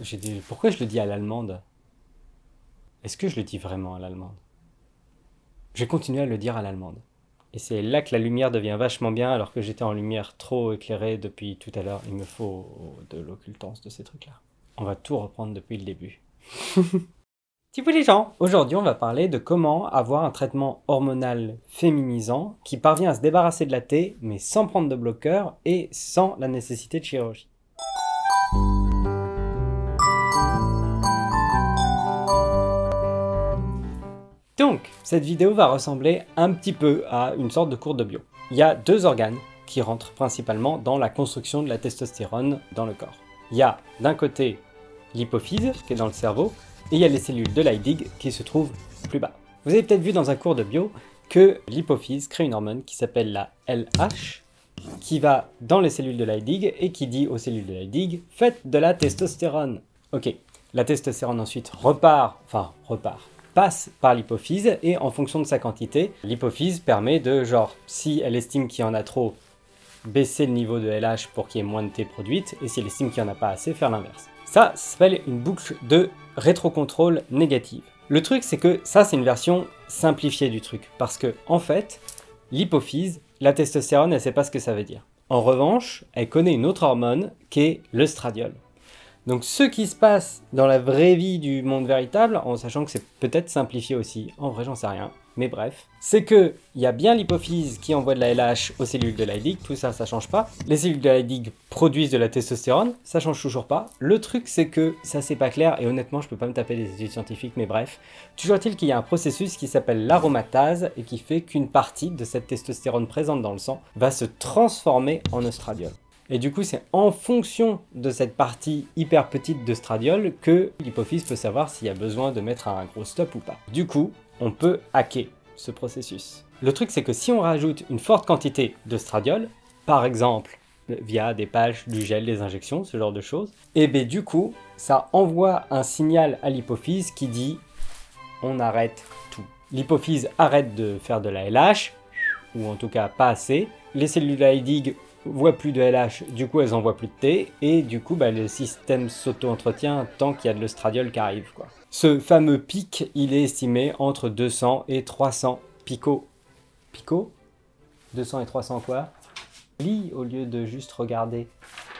Pourquoi je le dis à l'allemande? Est-ce que je le dis vraiment à l'allemande? Je vais continuer à le dire à l'allemande. Et c'est là que la lumière devient vachement bien, alors que j'étais en lumière trop éclairée depuis tout à l'heure. Il me faut de l'occultance de ces trucs-là. On va tout reprendre depuis le début. Tipou les gens, aujourd'hui on va parler de comment avoir un traitement hormonal féminisant qui parvient à se débarrasser de la T, mais sans prendre de bloqueur et sans la nécessité de chirurgie. Donc, cette vidéo va ressembler un petit peu à une sorte de cours de bio. Il y a deux organes qui rentrent principalement dans la construction de la testostérone dans le corps. Il y a d'un côté l'hypophyse qui est dans le cerveau, et il y a les cellules de Leydig qui se trouvent plus bas. Vous avez peut-être vu dans un cours de bio que l'hypophyse crée une hormone qui s'appelle la LH, qui va dans les cellules de Leydig et qui dit aux cellules de Leydig « faites de la testostérone ». Ok, la testostérone ensuite passe par l'hypophyse et en fonction de sa quantité, l'hypophyse permet de, genre, si elle estime qu'il y en a trop, baisser le niveau de LH pour qu'il y ait moins de T produite, et si elle estime qu'il n'y en a pas assez, faire l'inverse. Ça s'appelle une boucle de rétrocontrôle négative. Le truc, c'est que ça, c'est une version simplifiée du truc, parce que, en fait, l'hypophyse, la testostérone, elle sait pas ce que ça veut dire. En revanche, elle connaît une autre hormone qui est l'œstradiol. Donc ce qui se passe dans la vraie vie du monde véritable, en sachant que c'est peut-être simplifié aussi, en vrai j'en sais rien, mais bref, c'est que il y a bien l'hypophyse qui envoie de la LH aux cellules de Leydig, tout ça, ça change pas. Les cellules de Leydig produisent de la testostérone, ça change toujours pas. Le truc c'est que ça c'est pas clair, et honnêtement je peux pas me taper des études scientifiques, mais bref. Toujours est-il qu'il y a un processus qui s'appelle l'aromatase, et qui fait qu'une partie de cette testostérone présente dans le sang va se transformer en œstradiol. Et du coup, c'est en fonction de cette partie hyper petite d'œstradiol que l'hypophyse peut savoir s'il y a besoin de mettre un gros stop ou pas. Du coup, on peut hacker ce processus. Le truc, c'est que si on rajoute une forte quantité d'œstradiol, par exemple via des patchs, du gel, des injections, ce genre de choses, et bien du coup, ça envoie un signal à l'hypophyse qui dit « on arrête tout ». L'hypophyse arrête de faire de la LH, ou en tout cas pas assez. Les cellules de Leydig voient plus de LH, du coup elles envoient plus de T, et du coup le système s'auto-entretient tant qu'il y a de l'œstradiol qui arrive, quoi. Ce fameux pic, il est estimé entre 200 et 300 pico. Pico 200 et 300 quoi? Lis au lieu de juste regarder.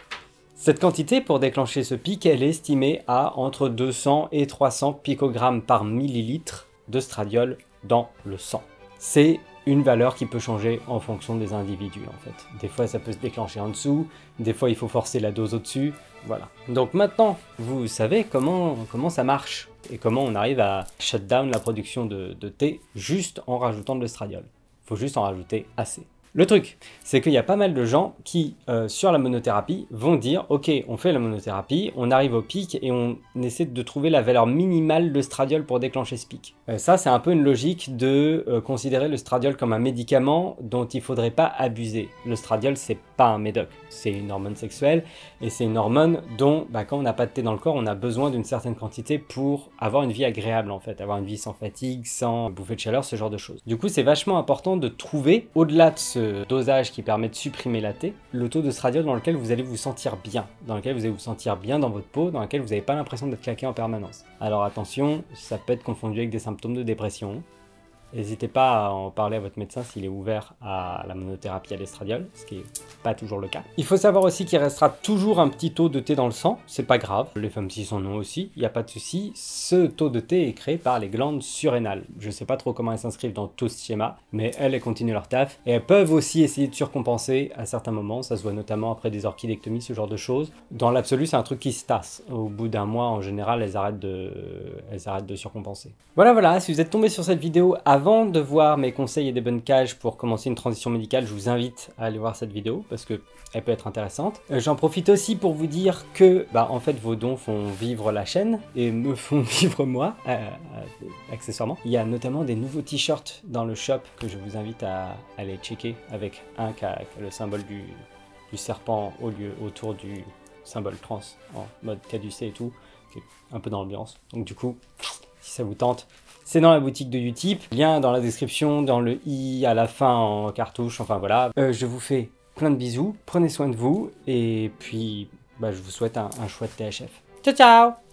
Cette quantité, pour déclencher ce pic, elle est estimée à entre 200 et 300 picogrammes par millilitre d'œstradiol dans le sang. C'est une valeur qui peut changer en fonction des individus en fait. Des fois ça peut se déclencher en dessous, des fois il faut forcer la dose au-dessus, voilà. Donc maintenant, vous savez comment ça marche et comment on arrive à shut down la production de thé juste en rajoutant de l'œstradiol. Il faut juste en rajouter assez. Le truc, c'est qu'il y a pas mal de gens qui, sur la monothérapie, vont dire « Ok, on fait la monothérapie, on arrive au pic et on essaie de trouver la valeur minimale d'œstradiol pour déclencher ce pic. » Ça, c'est un peu une logique de considérer l'œstradiol comme un médicament dont il ne faudrait pas abuser. L'œstradiol, c'est pas un médoc, c'est une hormone sexuelle et c'est une hormone dont, quand on n'a pas de thé dans le corps, on a besoin d'une certaine quantité pour avoir une vie agréable en fait, avoir une vie sans fatigue, sans bouffée de chaleur, ce genre de choses. Du coup, c'est vachement important de trouver, au-delà de ce dosage qui permet de supprimer la T, le taux d'œstradiol dans lequel vous allez vous sentir bien, dans lequel vous allez vous sentir bien dans votre peau, dans lequel vous n'avez pas l'impression d'être claqué en permanence. Alors attention, ça peut être confondu avec des symptômes de dépression. N'hésitez pas à en parler à votre médecin s'il est ouvert à la monothérapie à l'estradiol, ce qui n'est pas toujours le cas. Il faut savoir aussi qu'il restera toujours un petit taux de thé dans le sang, c'est pas grave, les femmes cis en ont aussi, il n'y a pas de souci. Ce taux de thé est créé par les glandes surrénales. Je sais pas trop comment elles s'inscrivent dans tout ce schéma, mais elles continuent leur taf, et elles peuvent aussi essayer de surcompenser à certains moments, ça se voit notamment après des orchidectomies, ce genre de choses. Dans l'absolu, c'est un truc qui se tasse. Au bout d'un mois, en général, elles arrêtent de surcompenser. Voilà, si vous êtes tombé sur cette vidéo avant de voir mes conseils et des bonnes cages pour commencer une transition médicale, je vous invite à aller voir cette vidéo parce que elle peut être intéressante. J'en profite aussi pour vous dire que en fait vos dons font vivre la chaîne et me font vivre moi, accessoirement. Il y a notamment des nouveaux t-shirts dans le shop que je vous invite à aller checker, avec un qui a le symbole du serpent autour du symbole trans en mode caducé et tout, qui est un peu dans l'ambiance. Donc du coup, si ça vous tente, c'est dans la boutique de Utip, lien dans la description, dans le i à la fin en cartouche, enfin voilà. Je vous fais plein de bisous, prenez soin de vous, et puis je vous souhaite un chouette THF. Ciao ciao!